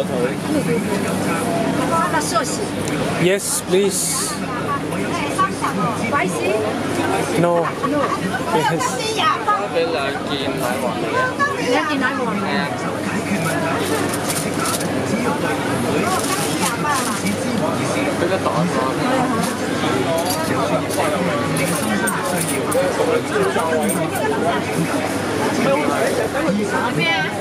那寿喜 Yes, please. ，spicy No. no， Yes. 俾2件奶黃嚟嘅。 2件奶黃。 係啊。俾個蛋飯。 咩啊？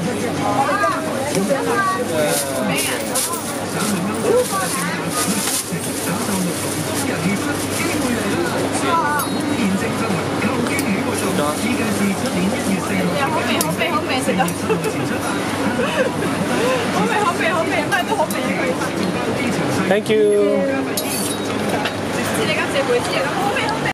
好味食得，好味，乜都好味佢。 Thank you. 知你今次會知啊，咁好味。